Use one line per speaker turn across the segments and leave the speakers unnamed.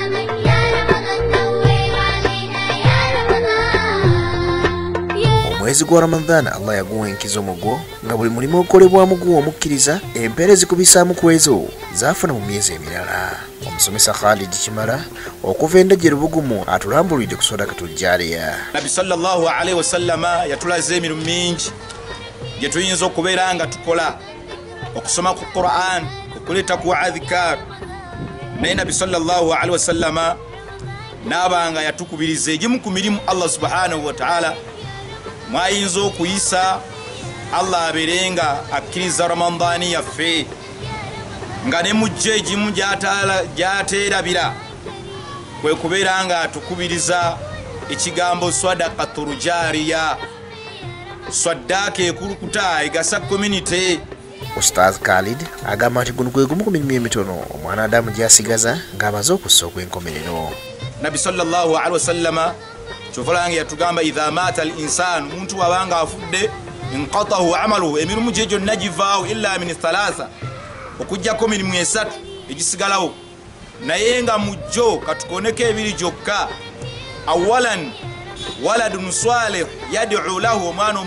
Mwezi gwa Ramadhan Allah yaguwa enkizo mugo nga buli mulimu okolebwa mugo omukkiriza empere zikubisaamu kwezo zafuna mu myezi emirala. Omusomesa Khalid Kimara okuva endajje Rubugumu atulambulidde ku Sadaqatul Jariya.
Nabi sallallahu alaihi wasallama yatulaze emirumu mingi gye tuyinza okubeera nga tukola okusoma ku Quran, okuleta ku adhikar. Naye Nabi sallallahu alaihi wasallama nabanga yatukubiriza egimu ku mirimu Allah subhanahu wa ta'ala mwayinza okuyisa Allah aberenga akkiriza Ramadani yaffe nga ne mujje egimu gyateerabira kwe kubeera nga atukubiriza ekigambo Sadaqatul Jariya, swaddaaka ekulukuta egasa community.
Ustaz Khalid agamba nti guno gwe gumu ku mirimu emitono omwana Adamu gyasigaza ng'amaze okussa okw'enkomerero.
Nabi sallallahu alaihi wasallama chofalange yatugamba idha mata al-insan muntu wabanga afudde inqatahu amaluhu emirimu gye gyonna givaawo illa min thalatha okujjako mirimu esatu egisigalawo naye nga mujjo katukoneko ebiri gyokka. Awalan waladun salih yad'u lahu, omwana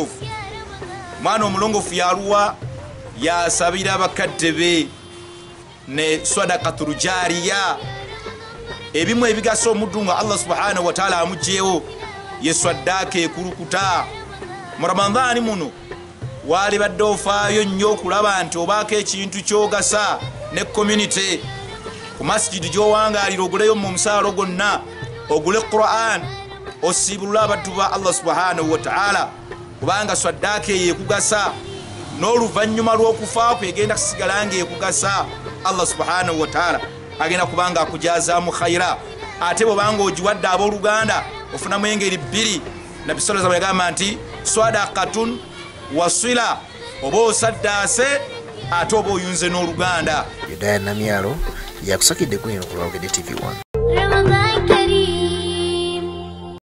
omulongofu yaluwa yasabira bakadde be. Ne Sadaqatul Jariya ebimu ebigasa omuddu nga Allah subhanahu wa ta'ala amugyewo ye swaddaaka ekulukuta. Mu Ramadhani muno wali badde ofaayo nnyo okulaba nti obaako ekintu kyogasa ne community. Ku masjidi gy'owangaalira oguleyo mu musaalo gonna, ogule Quran, osibulula abaddu ba Allah subhanahu wa ta'ala, kubanga swaddaaka eyo ekugasa n'oluvannyuma lw'okufa kwe egenda kusigala ng'ekugasa. Allah subhanahu wa ta'ala agenda kubanga akujazaamu khayira. Ate bw'obanga ogiwadde ab'oluganda ofunamu engeri bbiri. Nabi sallallahu alaihi wasallam yagamba nti sadaqatun wasila, oba osaddaase ate oba oyunze n'oluganda.
Yudaya Namyalo yakusakidde ku eno ku Lwogedde TV1.